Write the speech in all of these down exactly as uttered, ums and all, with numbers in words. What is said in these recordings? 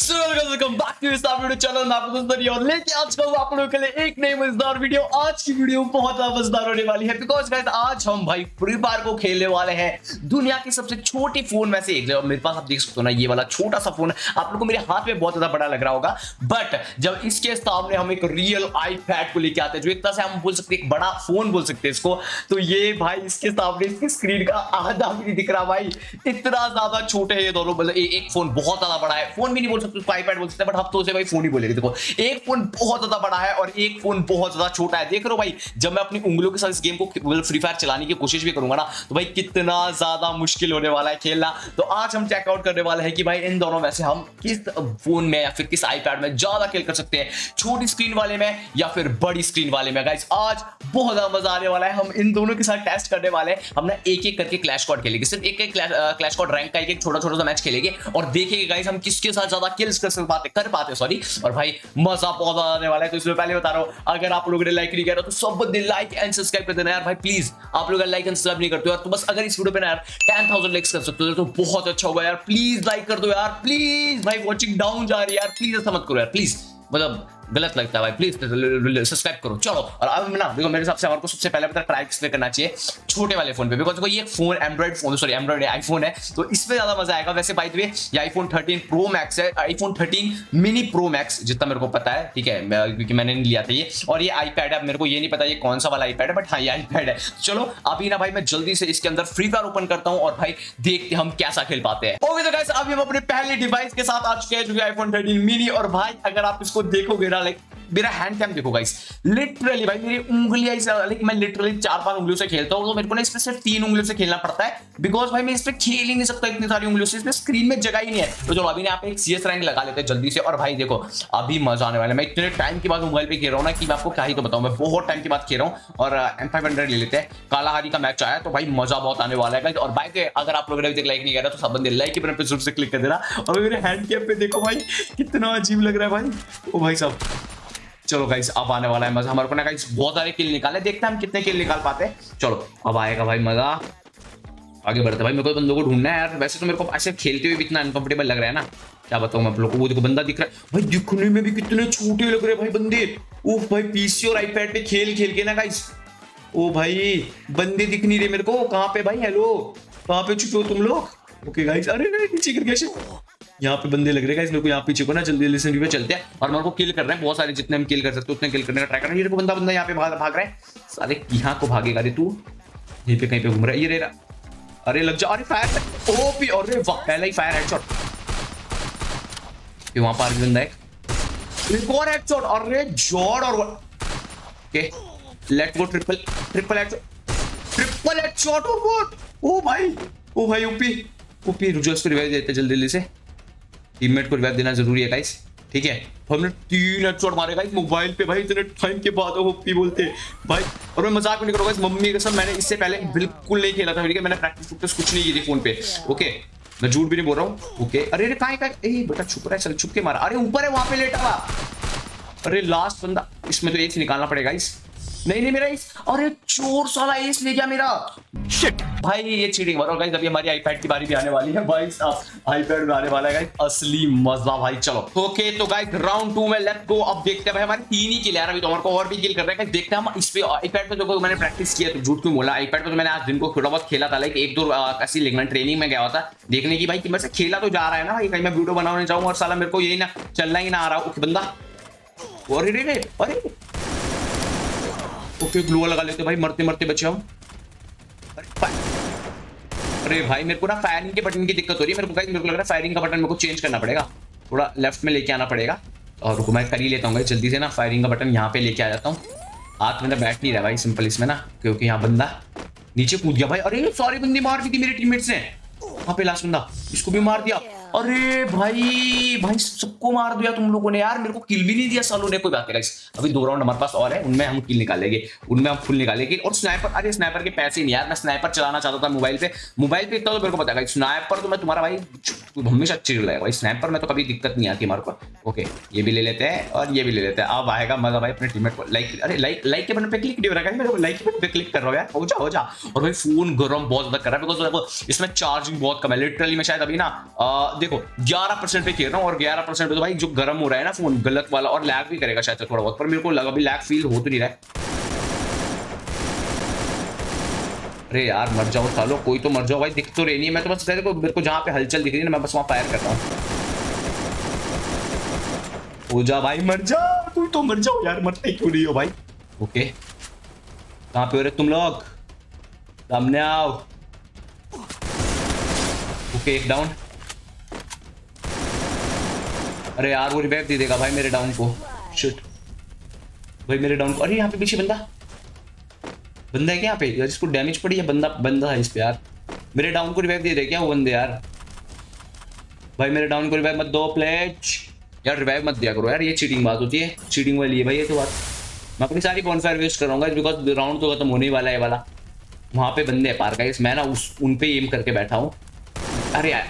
Welcome back to इस video channel में आपको दोस्तों और लेके आज का आप लोगों के लिए एक नई मजेदार वीडियो। आज की वीडियो बहुत ज्यादा मजेदार होने वाली है बिकॉज गाइस आज हम भाई फ्री फायर को खेलने वाले हैं दुनिया की सबसे छोटी फोन में से एक। जो मेरे पास आप देख सकते हो ना, ये वाला छोटा सा फोन आप लोगों को मेरे हाथ में बहुत ज्यादा बड़ा लग रहा होगा, बट जब इसके सामने हम एक रियल आईपैड को लेके आते हैं जो एक तरह से हम बोल सकते हैं एक बड़ा फोन बोल सकते हैं इसको, तो ये भाई इसके सामने इसकी स्क्रीन का आधा भी नहीं दिख रहा भाई, इतना ज्यादा छोटे हैं ये दोनों। मतलब एक फोन बहुत ज्यादा बड़ा है, फोन भी नहीं बोल सकते उसको आईपैड बोल सकते हैं, बट हम तो उसे भाई फोन ही बोलेंगे। देखो एक फोन बहुत ज्यादा बड़ा है और एक फोन बहुत ज्यादा छोटा है। देख रहे हो भाई, जब मैं अपनी उंगलियों के साथ इस गेम को फ्री फायर चलाने की कोशिश भी करूंगा ना तो भाई कितना ज्यादा मुश्किल होने वाला है खेलना। तो आज हम चेकआउट करने वाले हैं कि भाई इन दोनों में से हम किस फोन में या फिर किस आईपैड में ज्यादा खेल कर सकते हैं, छोटी स्क्रीन वाले में या फिर बड़ी स्क्रीन वाले में। गाइस आज बहुत ज्यादा मजा आने वाला है, हम इन दोनों के साथ टेस्ट करने वाले हैं। हम ना एक एक करके क्लैश स्क्वाड खेलेंगे, सिर्फ एक एक क्लैश स्क्वाड रैंक का एक एक छोटा छोटा सा मैच खेलेंगे और देखेंगे गाइस हम किसके साथ ज्यादा किल्स कर पाते कर पाते सॉरी और भाई मजा बहुत आने वाला है। तो इसमें पहले बता रहा हूं, अगर आप लोगों ने लाइक नहीं किया तो सब बंदे लाइक एंड सब्सक्राइब कर देना यार भाई, प्लीज। आप लोग लाइक एंड सब्सक्राइब नहीं करते हो यार तो बस अगर इस वीडियो पे ना यार टेन थाउजेंड लाइक्स कर सकते हो तो बहुत अच्छा होगा यार, प्लीज लाइक कर दो यार प्लीज। भाई वॉचिंग डाउन जा रही है यार, प्लीज ऐसा मत करो यार प्लीज, मतलब गलत लगता है भाई, प्लीज सब्सक्राइब करो। चलो और अब ना देखो मेरे हिसाब से हमारे को सबसे पहले पता ट्राई किस पे करना चाहिए, छोटे वाले फोन पे, बिकॉज देखो ये phone Android phone sorry Android iPhone है तो इसमें ज्यादा मजा आएगा। वैसे बाय द वे ये आईफोन थर्टीन प्रो मैक्स है, iPhone thirteen mini pro max जितना मेरे को पता है, ठीक है, क्योंकि मैंने नहीं लिया था ये। और ये आईपैड है, मेरे को ये नहीं पता ये कौन सा वाला आईपैड है, बट हाँ ये आईपैड है। चलो अभी ना भाई मैं जल्दी से इसके अंदर फ्री फायर ओपन करता हूँ और भाई देखते हम कैसा खेल पाते हैं। ओके तो गाइस अभी हम अपने पहले डिवाइस के साथ आ चुके हैं जो कि आईफोन थर्टीन मिनी। और भाई अगर आप इसको देखोगे ना, लाइक मेरा हैंड कैम देखो गाइस, लिटरली भाई मेरी उंगलियां इस लाइक मैं लिटरली चार पांच उंगलियों से खेलता हूं तो मेरे को ना इस पे सिर्फ तीन उंगलियों से खेलना पड़ता है बिकॉज भाई मैं इस पे खेल ही नहीं सकता इतनी सारी उंगलियों से, इसमें स्क्रीन में जगह ही नहीं है। तो चलो अभी ना आप एक सीएस रैंक लगा लेते हैं जल्दी से। और भाई देखो अभी मजा आने वाला है, मैं इतने टाइम के बाद मोबाइल पे खेल रहा हूं ना कि मैं आपको क्या ही तो बताऊं, मैं बहुत टाइम के बाद खेल रहा हूं। और एम फाइव हंड्रेड ले लेते हैं, कालाहारी का मैच आया तो भाई मजा बहुत आने वाला है। और भाई अगर आप लोगों ने अभी तक लाइक नहीं किया तो सब बंदे लाइक के बटन पे जरूर से क्लिक कर देना। और मेरे हैंड कैम पे देखो भाई कितना अजीब लग रहा है भाई, ओ भाई साहब। चलो गाइस अब आने वाला है मजा, हमारे को ना गाइस बहुत सारे किल निकाले, देखते हैं हम कितने किल निकाल पाते हैं। चलो अब आएगा भाई मजा, आगे बढ़ते भाई। मेरे को बंदों को ढूंढना है यार, वैसे तो मेरे को ऐसे खेलते हुए भी इतना अनकंफर्टेबल लग रहा है ना, क्या बताऊं मैं आप लोग को। वो देखो बंदा दिख रहा है भाई, दिखने में भी कितने छोटे लग रहे हैं भाई बंदे। ओह भाई पीसी और आईपैड पे खेल खेल के ना गाइस, ओ भाई बंदे दिख नहीं रहे मेरे को। कहाँ पे भाई, हेलो कहाँ पे छुपे हो तुम लोग। ओके गाइस, अरे नीचे गिर गया, यहाँ पे बंदे लग रहे हैं मेरे को, यहाँ पीछे को ना जल्दी जल्दी से पे चलते हैं और मेरे को किल कर रहे हैं बहुत सारे, जितने हम किल कर सकते हैं उतने किल करने का ट्राई कर रहे हैं। ये बंदा बंदा यहाँ पे भाग भाग रहा है, साले यहाँ को भागेगा रे तू, यहीं पे कहीं पे घूम रहा है ये रे। अरे लग जा, अरे फायर ओपी, अरे वाह पहला ही फायर हेडशॉट। वहां पर बंदा है, एक और हेडशॉट, अरे जॉर्ड और okay let's go triple triple headshot triple headshot और व्हाट, ओ भाई ओ भाई ओपी ओपी। रुको इसको रिवाइव देते जल्दी जल्दी से, टीममेट को रिवाइव देना जरूरी है गाइस, ठीक है। हमने तीन हेडशॉट मारे गाइस मोबाइल पे भाई, इतने टाइम के बाद ओपी बोलते भाई। और मैं मजाक नहीं करूंगा, मम्मी के साथ मैंने इससे पहले बिल्कुल नहीं खेला था, ठीक है, मैंने प्रैक्टिस प्रैक्टिस कुछ नहीं की थी फोन पे, ओके मैं झूठ भी नहीं बोल रहा हूँ। ओके अरे अरे कहाँ है, ए बेटा छुप रहा है, चल छुप के मारा, अरे ऊपर है वहां पे लेटा हुआ। अरे लास्ट बंदा, इसमें तो एस निकालना पड़ेगा इस, नहीं नहीं मेरा इस, अरे चोर साला एस ले गया मेरा, शिट भाई ये चीटिंग। और गाइस अभी हमारी आईपैड की बारी भी आने वाली है भाई, आईपैड में आने वाला है गाइस असली मजा भाई। चलो ओके तो गाइस राउंड टू में लेट्स गो। अब देखते हैं भाई हमारे तीन ही किल यार, अभी तो हमारे को और भी किल कर रहे हैं। देखते हैं हम इस पे आईपैड पे जो मैंने प्रैक्टिस किया, तो झूठ क्यों बोला, आईपैड पे तो मैंने आज दिन को थोड़ा बहुत खेला था, लाइक एक दो ऐसी लेकिन ट्रेनिंग में गया हुआ था देखने की भाई कि वैसे खेला तो जा रहा है ना भाई, कहीं मैं वीडियो बनाने जाऊँ और साला मेरे को यही ना चलना ही ना आ रहा। ओके बंदा, अरे रे अरे ओके ग्लू लगा लेते भाई, मरते मरते बचे हम। अरे भाई मेरे को ना फायरिंग के बटन की दिक्कत हो रही है, मेरे को मेरे को लग रहा है फायरिंग का बटन मेरे को चेंज करना पड़ेगा, थोड़ा लेफ्ट में लेके आना पड़ेगा। और रुको मैं कर ही लेता हूँ जल्दी से ना, फायरिंग का बटन यहाँ पे लेके आ जाता हूँ। हाथ में बैठ नहीं रहा भाई सिंपल इसमें ना, क्योंकि यहाँ बंदा नीचे कूद गया भाई। अरे सारी बंदी मार दी थी मेरे टीममेट्स ने, वहाँ पे लास्ट बंदा, इसको भी मार दिया। अरे भाई भाई सबको मार दिया तुम लोगों ने यार, मेरे को किल भी नहीं दिया सालों ने। कोई बात नहीं गाइस, अभी दो राउंड हमारे पास और है, उनमें हम किल निकालेंगे, उनमें हम फुल निकालेंगे। और स्नाइपर, अरे स्नाइपर के पैसे नहीं यार, मैं स्नाइपर चलाना चाहता था मोबाइल पे, मोबाइल पे इतना तो मेरे को पता है स्नाइपर तो मैं तुम्हारा भाई हमेशा अच्छी लगेगा भाई, स्नाइपर में तो कभी दिक्कत नहीं आती हमारे को। ओके ये भी ले लेते हैं और ये भी ले लेते हैं। अब आएगा मजा भाई अपने टीममेट को लाइक, अरे लाइक लाइक के बटन पे क्लिक नहीं हो रहा है, मैं लाइक के बटन पे क्लिक कर रहा हूं यार, हो जा हो जा। और भाई फोन गरम बहुत ज्यादा कर रहा है बिकॉज़ देखो इसमें चार्जिंग बहुत कम है। लिटरली मैं शायद अभी ना आ, देखो ग्यारह परसेंट पे खेल रहा हूं और ग्यारह परसेंट पे तो भाई जो गर्म हो रहा है ना फोन गलत वाला, और लैग भी करेगा शायद थोड़ा बहुत, पर मेरे को लगा अभी लैग फील हो तो नहीं रहा है। अरे यार मर जाओ सालो, कोई तो मर जाओ भाई, दिख तो रही नहीं है। मैं तो बस देखो मेरे को जहां पे हलचल दिख रही है ना मैं बस वहां फायर कर रहा हूं। हो जा भाई मर जा, तुम तो मर जाओ यार, मरते क्यों नहीं हो भाई। ओके कहां पे हो रहे तुम लोग, सामने आओ। ओके एक डाउन। अरे यार वो रिवाइव दे देगा भाई मेरे डाउन को, शिट भाई मेरे डाउन को। अरे यहाँ पे पीछे बंदा बंदा है क्या यहाँ पे यार, इसको डैमेज पड़ी है, बंदा बंदा है इस पे यार। मेरे डाउन को रिवाइव दे रहे क्या वो बंदे यार। भाई मेरे डाउन को रिवाइव मत दो प्लेज यार, रिवाइव मत दिया करो यार, ये चीटिंग बात होती है, चीटिंग वाली है भाई ये तो बात। मैं अपनी सारी बॉनफायर वेस्ट कराऊंगा बिकॉज राउंड तो खत्म होने ही वाला है वाला। वहां पे बंदे है पार गाइस, मैं ना उस उन पे एम करके बैठा हूं। अरे यार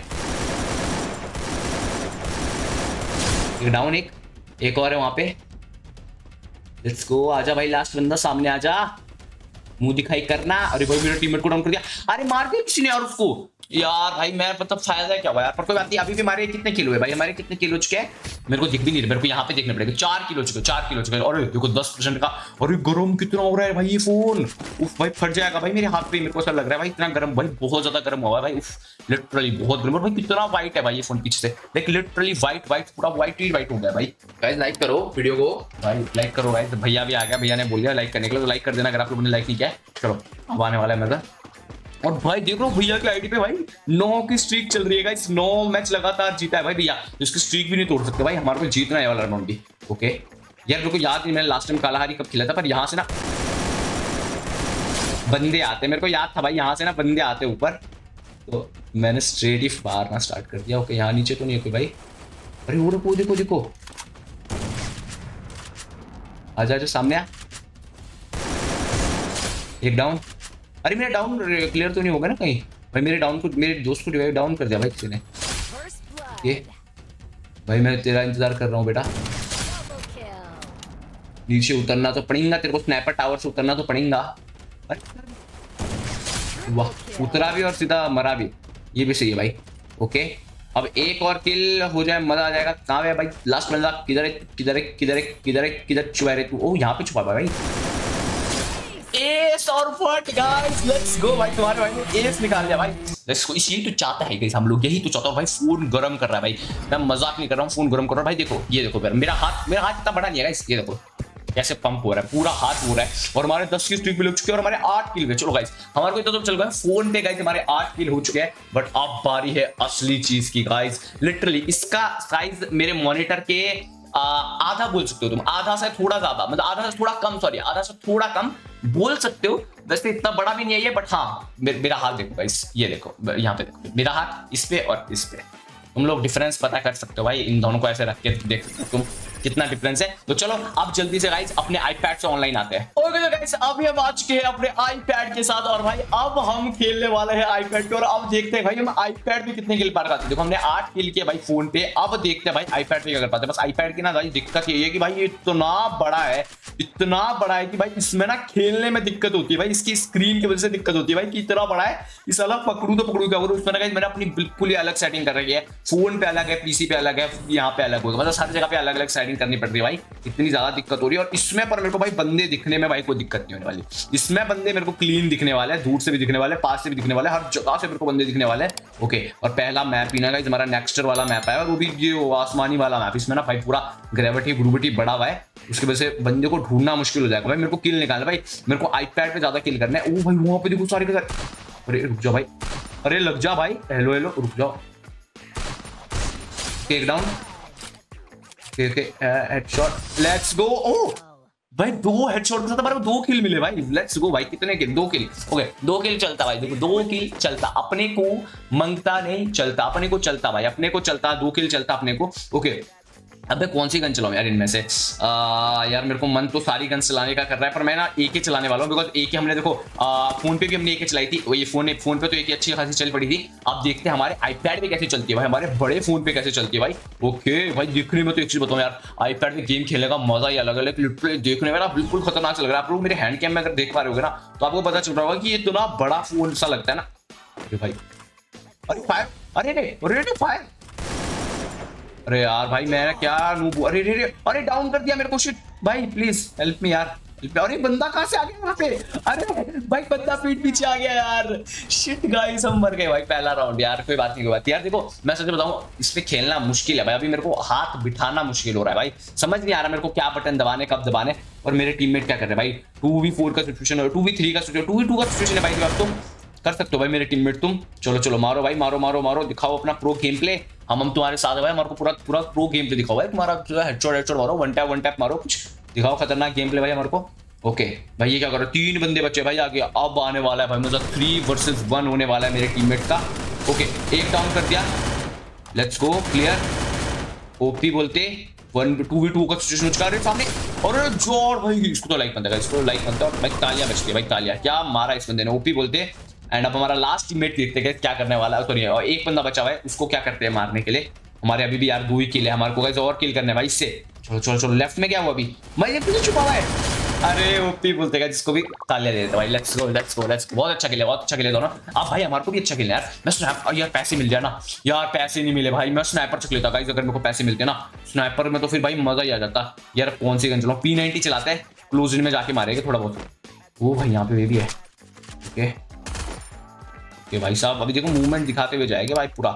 एक डाउन, एक एक और है वहां पे। लेट्स गो, आजा भाई लास्ट बंदा सामने आजा, मुंह दिखाई करना। अरे भाई मेरे टीममेट को डाउन कर दिया, अरे मार दिया किसी ने यार उसको यार। भाई मैं मतलब फायदा क्या हुआ यार, पर कोई बात नहीं। अभी भी हमारे कितने किलो है भाई, हमारे कितने किलो चुके हैं मेरे को दिख भी नहीं रहा, मेरे को यहाँ पे देखना पड़ेगा। चार किलो चुके, चार किलो चुके। और देखो दस परसेंट का, और गर्म कितना हो रहा है भाई ये फोन, उफ भाई फट जाएगा भाई मेरे हाथ पे। मेरे को ऐसा लग रहा है भाई इतना गर्म, भाई बहुत ज्यादा गर्म हुआ है भाई, उफ लिटरली बहुत गर्म। और भाई कितना व्हाइट है भाई ये फोन पीछे से, लाइक लिटरली व्हाइट व्हाइट पूरा व्हाइट ही व्हाइट हो गया भाई। गाइस लाइक करो वीडियो को भाई, लाइक करो गाइस। भैया भी आ गया, भैया ने बोल दिया लाइक करने के लिए, तो लाइक कर देना अगर आप लोगों ने लाइक नहीं किया है। चलो अब आने वाला है मेरा। और भाई देख लो भैया की आईडी पे भाई नौ की स्ट्रीक चल रही है गाइस, नौ मैच लगातार जीता है भाई भैया, इसकी स्ट्रीक भी नहीं तोड़ सकते भाई, हमारे को जीतना है वाला राउंड भी। ओके यार मेरे को याद नहीं मैंने लास्ट टाइम कालाहारी कब खेला था, पर यहाँ से ना बंदे आते, मेरे को याद था भाई यहाँ से ना बंदे आते ऊपर, तो मैंने स्ट्रेट ही मारना स्टार्ट कर दिया। ओके यहाँ नीचे तो नहीं है कोई भाई। अरे वो देखो देखो देखो, आजा आजा सामने आ। एक डाउन। अरे मेरा डाउन क्लियर तो नहीं होगा ना कहीं भाई, मेरे डाउन को मेरे दोस्त को रिवाइव डाउन कर दिया भाई किसी ने। ये भाई मैं तेरा इंतजार कर रहा हूँ बेटा, नीचे उतरना तो पड़ेगा तेरे को, स्नाइपर टावर से उतरना तो पड़ेगा। वाह उतरा भी और सीधा मरा भी, ये भी सही है भाई। ओके अब एक और किल हो जाए मजा आ जाएगा। कहाँ है भाई लास्ट बंदा, किधर है किधर है किधर है किधर है किधर छुपा रहे तू, ओ यहाँ पे छुपा भाई। एस और फट गाइस, लेट्स गो भाई, तुम्हारे भाई ने एस निकाल दिया भाई। लेट्स गो, यही तो चाहता है गाइस हम लोग, यही तो चाहता हूं भाई। फोन गरम कर रहा है भाई, मैं मजाक नहीं कर रहा हूं, फोन गरम कर रहा है भाई। देखो ये देखो मेरा हाथ, मेरा हाथ इतना बड़ा नहीं है गाइस, ये देखो कैसे पंप हो रहा है, पूरा हाथ हो रहा है। और हमारे दस की स्ट्रीक भी लग चुके हैं और हमारे आठ किल गए। चलो गाइस हमारे को इतना तो चल गया फोन पे गाइस, हमारे आठ किल हो चुके हैं। बट अब बारी है असली चीज की गाइस। लिटरली इसका साइज मेरे मॉनिटर के आ, आधा बोल सकते हो तुम, आधा से थोड़ा ज्यादा, मतलब आधा से थोड़ा कम, सॉरी आधा से थोड़ा कम बोल सकते हो। वैसे इतना बड़ा भी नहीं है ये, बट हाँ मे, मेरा हाथ देखो गाइस, ये देखो यहाँ पे देखो मेरा हाथ, इस पे और इस पे, तुम लोग डिफरेंस पता कर सकते हो भाई, इन दोनों को ऐसे रख के देख सकते हो तुम कितना डिफरेंस है। तो चलो अब जल्दी से गाइस अपने आईपैड से ऑनलाइन आते हैं। ओके तो गाइस अभी हम आ चुके हैं अपने आईपैड के साथ, और भाई अब हम खेलने वाले हैं आईपैड पे, और अब देखते हैं भाई हम आईपैड पे कितने किल पार करते हैं। देखो हमने आठ किल किए भाई फोन पे, अब देखते हैं भाई आईपैड पे क्या कर पाते हैं। बस आईपैड की ना भाई दिक्कत ये है कि भाई ये इतना बड़ा है, इतना बड़ा है कि भाई इसमें ना खेलने में दिक्कत होती है भाई, इसकी स्क्रीन की वजह से दिक्कत होती है भाई कि इतना बड़ा है, इस अलग पकड़ू तो पकड़ू क्या करूँ। उसमें ना मैंने अपनी बिल्कुल ही अलग सेटिंग कर रही है, फोन पे अलग है, पीसी पे अलग है, यहाँ पे अलग होगा, मतलब हर जगह पे अलग अलग सेटिंग करनी पड़ रही है भाई, इतनी ज्यादा दिक्कत हो रही है। और इसमें पर मेरे को भाई बंदे दिखने में भाई कोई दिक्कत नहीं होने वाली, इसमें बंदे मेरे को क्लीन दिखने वाले हैं, दूर से भी दिखने वाले, पास से भी दिखने वाले, हर जगह से मेरे को बंदे दिखने वाले हैं। ओके और पहला मैप ही ना गाइस हमारा नेक्स्टर वाला मैप है, और वो भी ये आसमानी वाला मैप, इसमें ना भाई पूरा ग्रेविटी ग्रुविटी बड़ा हुआ है, उसकी वजह से बंदे को ढूंढना मुश्किल हो जाएगा भाई। मेरे को किल निकालना भाई, मेरे को आईपैड पे ज्यादा किल करना है। ओ भाई वहां पे देखो सारे के सारे, अरे रुक जाओ भाई, अरे लग जा भाई, हेलो हेलो रुक जाओ। Take down, headshot, let's go. ओ भाई दो हेडशॉट के साथ हमारे को दो किल मिले भाई, लेट्स गो भाई। कितने किल? दो किल। ओके दो किल चलता भाई, देखो दो किल चलता, अपने को मंगता नहीं चलता, अपने को चलता भाई, अपने को चलता, दो किल चलता अपने को। ओके अबे कौन सी गन चलाऊं यार इनमें से? आ, यार मेरे को मन तो सारी गन चलाने का कर रहा है, पर मैं ना एक ही चलाने वाला हूँ, बिकॉज एक ही हमने देखो आ, फोन पे भी हमने एक ही चलाई थी। ये फोन फोन पे तो एक ही अच्छी खासी चल पड़ी थी। अब देखते हैं हमारे आईपैड पे कैसे चलती है भाई, हमारे बड़े फोन पे कैसे चलती है भाई। ओके भाई, दिखने में तो एक चीज बताऊं यार, आईपैड में गेम खेलने का मजा ही अलग अलग। लिटरली देखने में ना बिल्कुल खतरनाक लग रहा है। आप लोग मेरे हैंड कैम में अगर देख पा रहे होगे ना, तो आपको पता चल रहा होगा कि ये तो ना बड़ा फोन सा लगता है ना। अरे भाई, अरे फायर, अरे रे अरे फायर, अरे यार भाई मैं क्या नूब, अरे रे रे अरे डाउन कर दिया मेरे को। शिट भाई, प्लीज हेल्प मी यार। अरे बंदा कहां से आ गया वहां पे? अरे भाई बंदा पीठ पीछे आ गया यार। शिट गाइस, हम मर गए भाई पहला राउंड यार। कोई बात नहीं, कोई बात यार। देखो मैं सच बताऊं, इस पे खेलना मुश्किल है भाई। अभी मेरे को हाथ बिठाना मुश्किल हो रहा है भाई, समझ नहीं आ रहा मेरे को क्या बटन दबाने, कब दबाने। और मेरे टीममेट क्या कर रहे हैं भाई? टू वी फोर का सिचुएशन है, टू वी थ्री का सिचुएशन, टू वी टू का सिचुएशन है भाई। अब तुम कर सकते हो भाई मेरे टीममेट, तुम चलो चलो मारो भाई, मारो मारो मारो, दिखाओ अपना प्रो गेम प्ले। हम हम तुम्हारे साथ है भाई, हमारे को पूरा पूरा प्रो गेम प्ले दिखाओ भाई तुम्हारा। हेडशॉट हेडशॉट मारो, वन टैप वन टैप मारो, कुछ दिखाओ खतरनाक गेम प्ले भाई हमारे को। ओके भाई, ये क्या करो, तीन बंदे बच्चे भाई आगे। अब आने वाला है भाई मजा, थ्री वर्सेस वन होने वाला है मेरे टीममेट का। ओके एक डाउन कर दिया, लेट्स गो क्लियर। ओपी बोलते वन टू वी टू का सिचुएशन उचका रहे सामने। और जोर भाई, इसको तो लाइक बनता है, इसको लाइक बनता है भाई। तालियां बजती है भाई, तालियां। क्या मारा इस बंदे ने, ओपी बोलते। एंड अब हमारा लास्ट टीममेट देखते हैं क्या करने वाला है। सॉरी, और एक बंदा बचा हुआ है, उसको क्या करते हैं मारने के लिए। हमारे अभी भी यार दो ही किल है, हमारे को गाइस और किल करने भाई इससे। चलो चलो चलो, लेफ्ट में क्या हुआ अभी? मैं ये पीछे छुपा हुआ है। अरे ओपी बोलते हैं जिसको भी तालियां दे देते भाई। Let's go let's go let's go, बहुत अच्छा खेले, बहुत अच्छा खेले दोनों। अब भाई हमारे को भी अच्छा खेलना यार। मैं स्नैपर, यार पैसे मिल जाए ना यार, पैसे नहीं मिले भाई। मैं स्नैपर चुक लेता गाइस, अगर मेरे को पैसे मिलते ना स्नैपर में, तो फिर भाई मजा ही आ जाता यार। कौन सी गन चलाऊं? पी नाइंटी चलाते हैं, क्लोज में जाके मारेंगे थोड़ा बहुत। वो भाई यहाँ पे वे भी है। ओके ओके भाई साहब, अभी देखो मूवमेंट दिखाते हुए जाएंगे भाई पूरा।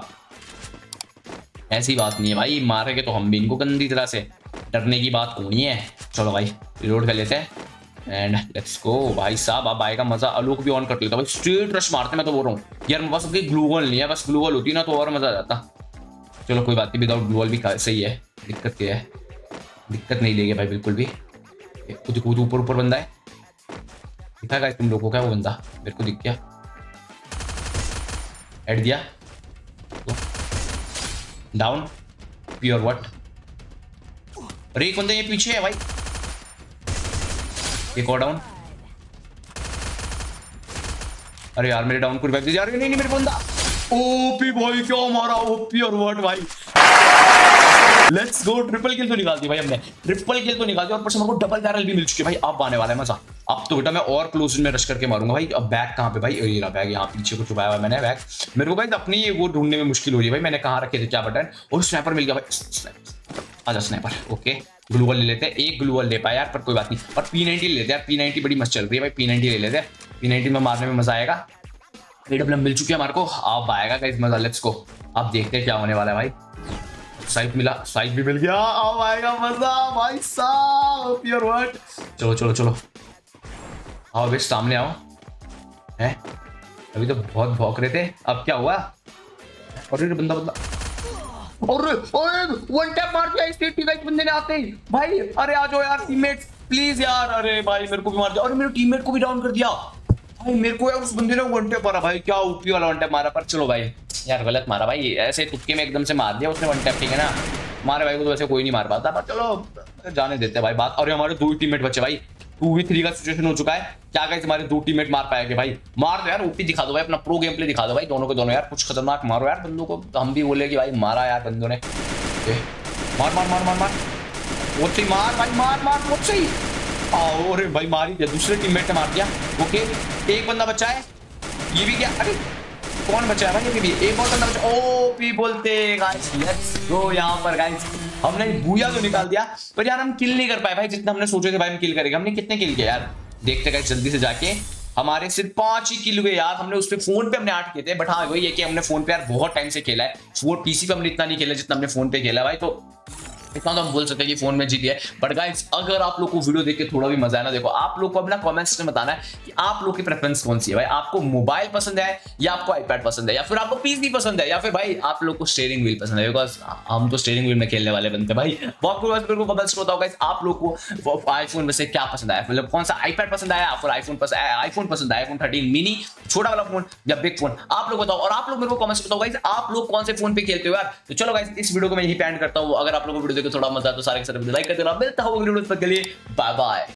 ऐसी बात नहीं है भाई, मारेंगे तो हम भी इनको गंदी तरह से, डरने की बात नहीं है। चलो भाई रिलोड कर लेते हैं एंड लेट्स गो भाई साहब। अब आएगा मजा। आलोक भी ऑन कर लेता भाई, स्ट्रेट रश मारते। मैं तो बोल रहा हूँ यार, मेरे पास अपनी ग्लूवल नहीं है, बस ग्लूवल होती ना तो और मजा आ जाता। चलो कोई बात नहीं, विदाउट ग्लूवल भी सही है। दिक्कत क्या है? दिक्कत नहीं लेगी भाई बिल्कुल भी। खुद खुद ऊपर ऊपर बंदा है, दिखा गाइस तुम लोगों को क्या वो बंदा? मेरे को दिख गया, हेड दिया, डाउन प्योर व्हाट। अरे एक बंदा ये पीछे है भाई, एक और डाउन। अरे यार मेरे डाउन को रिवाइव दे दिया। अरे नहीं नहीं मेरे बंदा। ओपी भाई क्या मारा, ओपी और व्हाट भाई। लेट्स गो, ट्रिपल किल तो निकाल दी भाई हमने, ट्रिपल किल तो निकाल दी। और ऊपर से मेरे को डबल बैरल भी मिल चुकी है भाई। अब आने वाला है मजा। अब तो बेटा मैं और क्लोज में रश करके मारूंगा भाई। अब बैग कहाँ पे भाई? ये रहा बैग, यहाँ पीछे को छुपाया हुआ है मैंने बैग। मेरे को भाई अपनी वो ढूंढने में मुश्किल हो रही है भाई, मैंने कहाँ रखे थे क्या बटन। और स्नैपर मिल गया भाई, आजा स्नैपर। ओके ग्लूवल ले लेते हैं, एक ग्लूवल ले पाया यार, पर कोई बात नहीं। और पी नाइंटी ले लेते हैं यार, पी नाइंटी बड़ी मस्त चल रही है भाई। पी नाइंटी ले लेते हैं, पी नाइंटी में मारने में मजा आएगा। एडब्ल्यू मिल चुकी है हमारे को, अब आएगा गाइस मजा। लेट्स गो, अब देखते हैं क्या होने वाला है भाई। साइट मिला, साइट भी मिल गया, अब आएगा मजा भाई साहब। Pure what. चलो चलो चलो आओ बेश, सामने आओ। हैं अभी तो बहुत भौंक रहे थे, अब क्या हुआ? और ये बंदा बंदा और ओए वन टैप मार दिया इस टीममेट बंदे ने आते ही भाई। अरे आ जाओ यार टीममेट्स प्लीज यार। अरे भाई मेरे को भी मार दिया, और मेरे टीममेट को भी डाउन कर दिया भाई। मेरे को यार उस बंदे ने वन टैप मारा भाई, क्या ओपी वाला वन टैप मारा। पर चलो भाई यार गलत मारा भाई, ऐसे तुक्के में एकदम से मार दिया उसने वन टैप, ठीक है ना। हमारे भाई को तो वैसे कोई नहीं मार पाता, पर चलो जाने देते भाई बात। और हमारे दो टीममेट बचे भाई, टू वी थ्री का सिचुएशन हो चुका है। क्या गाइस हमारे दो टीममेट मार पाएंगे भाई? मार दो यार, ओपी दिखा दो भाई, अपना प्रो गेम प्ले दिखा दो भाई दोनों को दोनों यार। कुछ खतरनाक मारो यार बंदों को, हम भी बोले कि भाई मारा यार बंदों ने। मार मार मार मार मार बहुत सही, मार भाई मार मार बहुत सही। आओ अरे भाई मार ही दिया, दूसरे टीममेट ने मार दिया। ओके एक बंदा बचा है, ये भी क्या? अरे कौन बचा है भाई? ये भी एक और बंदा बचा। ओपी बोलते गाइस, लेट्स गो। यहाँ पर गाइस हमने बूया तो निकाल दिया, पर यार हम किल नहीं कर पाए भाई जितना हमने सोचे थे भाई हम किल करेंगे। हमने कितने किल किए यार? देखते गाइस जल्दी से जाके। हमारे सिर्फ पांच ही किल हुए यार। हमने उस पे फोन पे हमने आठ किए थे, बट हाँ वही है कि हमने फोन पे यार बहुत टाइम से खेला है। वो पीसी पे हमने इतना नहीं खेला जितना हमने फोन पे खेला भाई। तो इतना तो हम बोल सकते हैं कि फोन में जीती है। बट गाइस अगर आप लोग को वीडियो देख के थोड़ा भी मजा है ना, देखो आप लोग को अपना कमेंट्स में बताना है कि आप लोग की प्रेफरेंस कौन सी है भाई। आपको मोबाइल पसंद है या आपको आईपैड पसंद है या फिर आपको पीसी पसंद है या फिर भाई आप लोग को स्टीयरिंग व्हील पसंद है? बिकॉज हम तो स्टीयरिंग व्हील में खेलने वाले बनते हैं भाई। बहुत को कमेंट्स में बताओ गाइस आप लोग को आईफोन में से क्या पसंद आया, मतलब कौन सा आईपैड पसंद आया, फिर आईफोन पसंद आया, आईफोन पसंद आया, आईफोन थर्टीन मिनी छोटा वाला फोन या बिग फोन, आप लोग बताओ। और आप लोग मेरे को कमेंट्स बताओ गाइस आप लोग कौन से फोन पे खेलते हो यार। तो चलो गाइस इस वीडियो को मैं यही एंड करता हूँ। अगर आप लोग को वीडियो वीडियो को थोड़ा मजा तो सारे के सारे वीडियो लाइक कर देना। मिलता हूँ अगली वीडियो के लिए, बाय बाय।